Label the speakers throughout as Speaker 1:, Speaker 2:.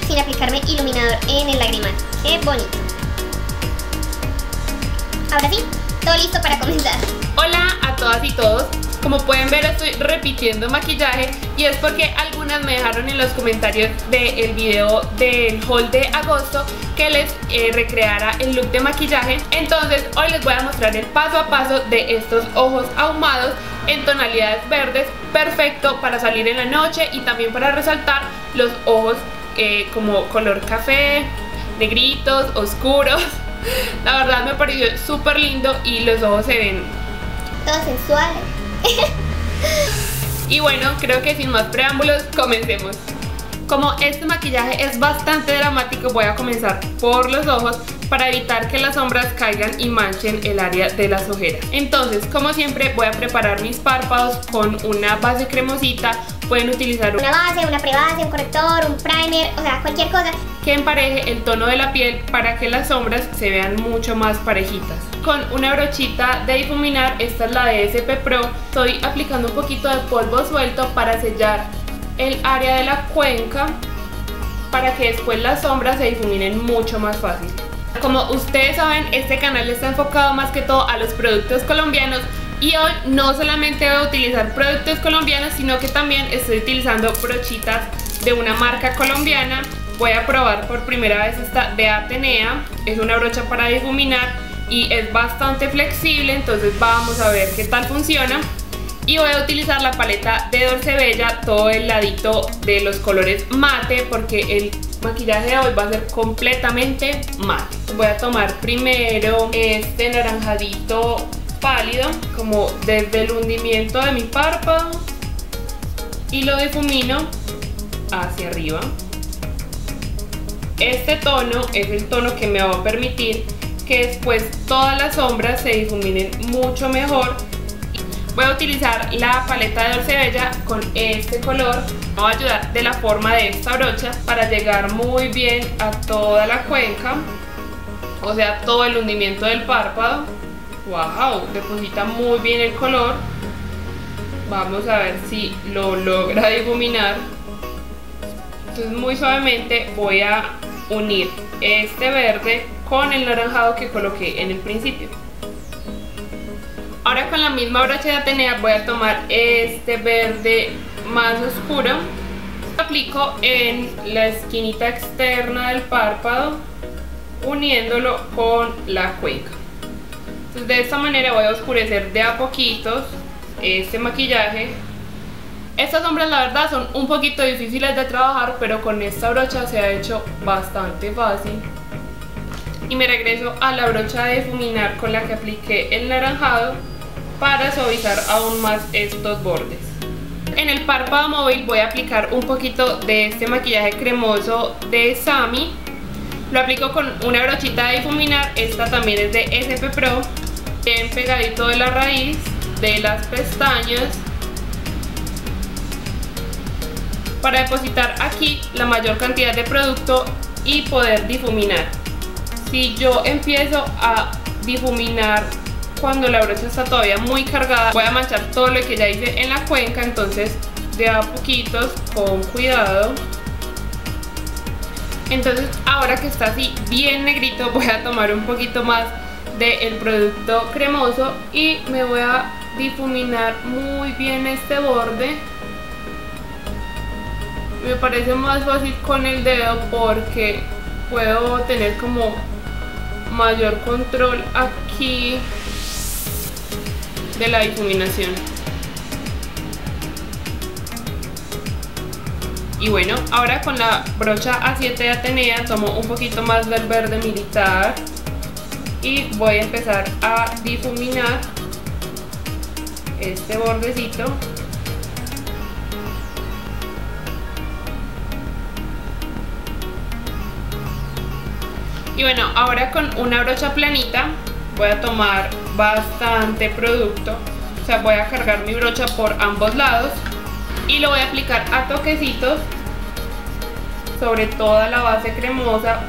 Speaker 1: sin aplicarme iluminador en el lagrimal. ¡Qué bonito! Ahora sí, todo listo para comenzar.
Speaker 2: Hola a todas y todos. Como pueden ver, estoy repitiendo maquillaje y es porque algunas me dejaron en los comentarios del video del haul de agosto que les recreara el look de maquillaje. Entonces hoy les voy a mostrar el paso a paso de estos ojos ahumados en tonalidades verdes, perfecto para salir en la noche y también para resaltar los ojos como color café, negritos, oscuros. La verdad me pareció súper lindo y los ojos se ven
Speaker 1: todos sensuales.
Speaker 2: Y bueno, creo que sin más preámbulos, comencemos. Como este maquillaje es bastante dramático, voy a comenzar por los ojos para evitar que las sombras caigan y manchen el área de las ojeras. Entonces, como siempre, voy a preparar mis párpados con una base cremosita. Pueden utilizar
Speaker 1: una base, una prebase, un corrector, un primer, o sea, cualquier cosa
Speaker 2: que empareje el tono de la piel para que las sombras se vean mucho más parejitas. Con una brochita de difuminar, esta es la de SP Pro, estoy aplicando un poquito de polvo suelto para sellar el área de la cuenca para que después las sombras se difuminen mucho más fácil. Como ustedes saben, este canal está enfocado más que todo a los productos colombianos y hoy no solamente voy a utilizar productos colombianos, sino que también estoy utilizando brochitas de una marca colombiana. Voy a probar por primera vez esta de Atenea, es una brocha para difuminar y es bastante flexible, entonces vamos a ver qué tal funciona. Y voy a utilizar la paleta de Dolce Bella, todo el ladito de los colores mate, porque el maquillaje de hoy va a ser completamente mate. Voy a tomar primero este naranjadito pálido, como desde el hundimiento de mi párpado, y lo difumino hacia arriba. Este tono es el tono que me va a permitir que después todas las sombras se difuminen mucho mejor. Voy a utilizar la paleta de Dolce Bella con este color. Me va a ayudar de la forma de esta brocha para llegar muy bien a toda la cuenca, o sea, todo el hundimiento del párpado. ¡Wow! Deposita muy bien el color. Vamos a ver si lo logra difuminar. Entonces muy suavemente voy a unir este verde con el naranjado que coloqué en el principio. Ahora con la misma brocha de Atenea voy a tomar este verde más oscuro. Lo aplico en la esquinita externa del párpado, uniéndolo con la cuenca. Entonces de esta manera voy a oscurecer de a poquitos este maquillaje. Estas sombras la verdad son un poquito difíciles de trabajar, pero con esta brocha se ha hecho bastante fácil. Y me regreso a la brocha de difuminar con la que apliqué el naranjado para suavizar aún más estos bordes. En el párpado móvil voy a aplicar un poquito de este maquillaje cremoso de Sami. Lo aplico con una brochita de difuminar, esta también es de SP Pro, bien pegadito de la raíz, de las pestañas, para depositar aquí la mayor cantidad de producto y poder difuminar. Si yo empiezo a difuminar cuando la brocha está todavía muy cargada, voy a manchar todo lo que ya hice en la cuenca, entonces de a poquitos, con cuidado. Entonces ahora que está así bien negrito, voy a tomar un poquito más del producto cremoso y me voy a difuminar muy bien este borde. Me parece más fácil con el dedo porque puedo tener como mayor control aquí de la difuminación. Y bueno, ahora con la brocha A7 de Atenea tomo un poquito más del verde militar y voy a empezar a difuminar este bordecito. Y bueno, ahora con una brocha planita voy a tomar bastante producto, o sea, voy a cargar mi brocha por ambos lados y lo voy a aplicar a toquecitos sobre toda la base cremosa.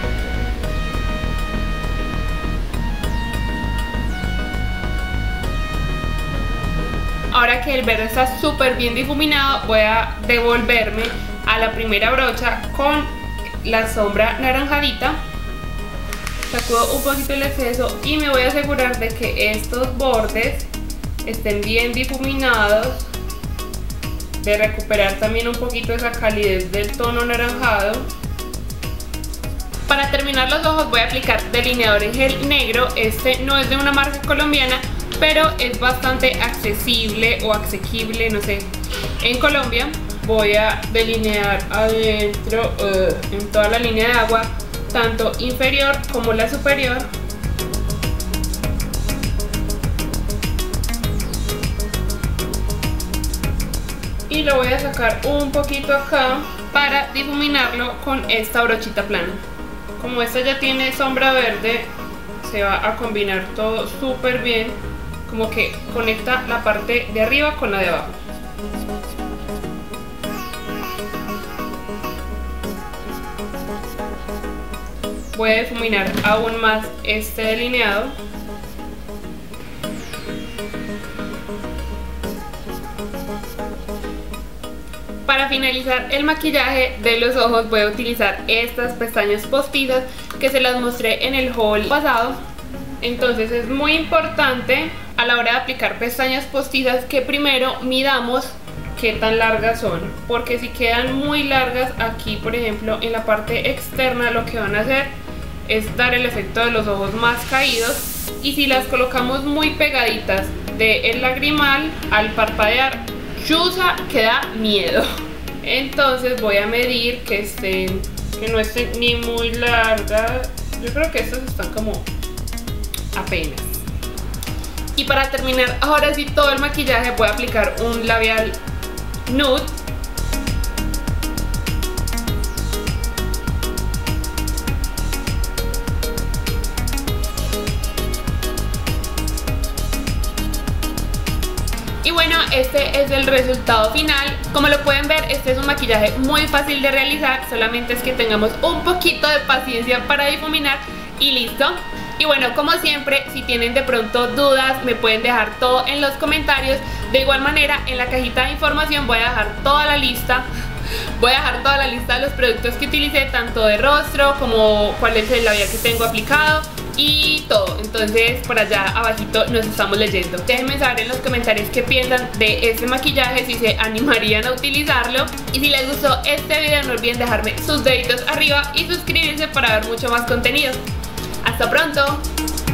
Speaker 2: Ahora que el verde está súper bien difuminado, voy a devolverme a la primera brocha con la sombra naranjadita. Sacudo un poquito el exceso y me voy a asegurar de que estos bordes estén bien difuminados, de recuperar también un poquito esa calidez del tono naranjado. Para terminar los ojos voy a aplicar delineador en gel negro. Este no es de una marca colombiana, pero es bastante accesible o asequible, no sé, en Colombia. Voy a delinear adentro, en toda la línea de agua, tanto inferior como la superior. Y lo voy a sacar un poquito acá para difuminarlo con esta brochita plana. Como esta ya tiene sombra verde, se va a combinar todo súper bien, como que conecta la parte de arriba con la de abajo. Voy a difuminar aún más este delineado. Para finalizar el maquillaje de los ojos voy a utilizar estas pestañas postizas que se las mostré en el haul pasado. Entonces es muy importante a la hora de aplicar pestañas postizas que primero midamos qué tan largas son, porque si quedan muy largas aquí, por ejemplo en la parte externa, lo que van a hacer es dar el efecto de los ojos más caídos, y si las colocamos muy pegaditas del lagrimal al parpadear, chusa, que da miedo. Entonces voy a medir que no estén ni muy largas. Yo creo que estas están como apenas. Y para terminar ahora sí todo el maquillaje voy a aplicar un labial nude. Y bueno, este es el resultado final. Como lo pueden ver, este es un maquillaje muy fácil de realizar. Solamente es que tengamos un poquito de paciencia para difuminar y listo. Y bueno, como siempre, si tienen de pronto dudas, me pueden dejar todo en los comentarios. De igual manera, en la cajita de información voy a dejar toda la lista. Voy a dejar toda la lista de los productos que utilicé, tanto de rostro como cuál es el labial que tengo aplicado y todo. Entonces por allá abajito nos estamos leyendo. Déjenme saber en los comentarios qué piensan de este maquillaje, si se animarían a utilizarlo. Y si les gustó este video no olviden dejarme sus deditos arriba y suscribirse para ver mucho más contenido. ¡Hasta pronto!